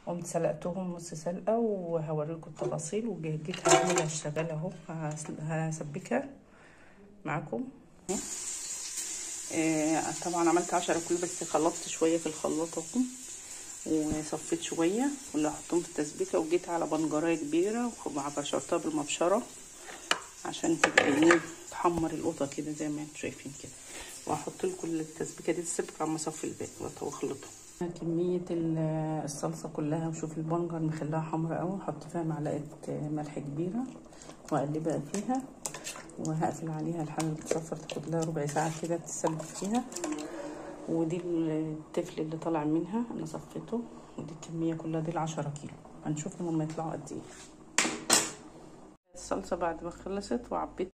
قمت سلقتهم نص سلقه وهوريكم التفاصيل. وجيت هعملها الشغال اهو، هسبكها معاكم. طبعا عملت 10 كيلو بس خلطت شويه في الخلاط اهو، وصفيت شويه واللي هحطهم في التسبيكه. وجيت على بنجرايه كبيره وبشرتها بالمبشره عشان تبقى ايه تحمر القطه كده زي ما انتم شايفين كده. وهحط لكم التسبيكه دي تسبك عما اصفي الباقي واخلطهم. كميه الصلصه كلها، وشوف البنجر مخليها حمرا قوي. احط فيها معلقه ملح كبيره واقلبها فيها، وهقفل عليها لحد ما تتصفر، تاخد لها ربع ساعه كده تتسبك فيها. ودي التفل اللي طالع منها انا صفيته، ودي الكميه كلها دي 10 كيلو. هنشوفهم لما يطلعوا قد ايه. الصلصه بعد ما خلصت وعبيت